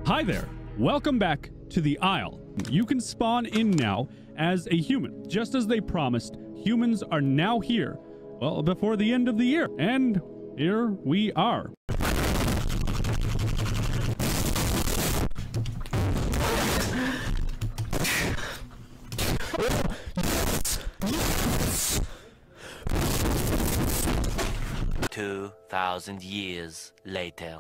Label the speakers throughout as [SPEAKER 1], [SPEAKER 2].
[SPEAKER 1] Hi there. Welcome back to the Isle. You can spawn in now as a human. Just as they promised, humans are now here. Well, before the end of the year. And here we are.
[SPEAKER 2] Two 2,000 years later.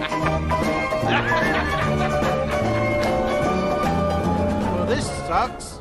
[SPEAKER 3] Well, this sucks.